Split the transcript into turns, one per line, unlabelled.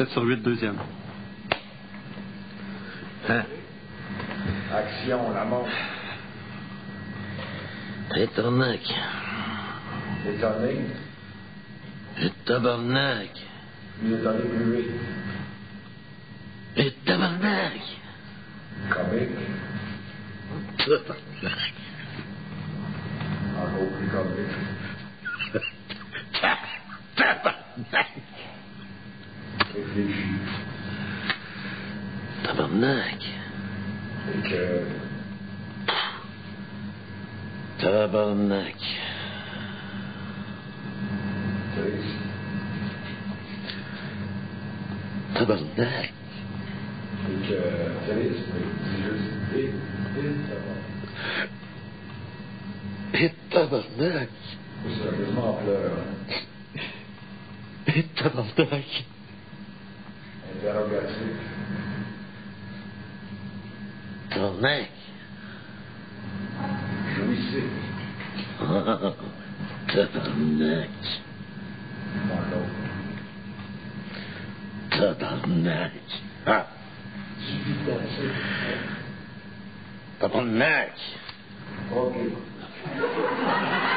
7 sur 8, deuxième.
Hein?
Action, la montre.
Et tabarnak.
Étonné.
Et tabarnak.
Plus étonné, plus vite.
Et tabarnak.
Comique.
Tabarnak.
Encore plus comique.
Tabarnak.
Réfléchis.
Tabarnak.
Et que...
Tabarnak.
Triste.
Tabarnak.
Et que... Triste, mais dis juste...
Et tabarnak.
C'est quasiment en pleurs. Hein?
Et tabarnak.
Interrogatif.
Tabarnak.
Jouissif.
Tabarnak.
Encore.
Tabarnak. Ah. Tabarnak.
OK.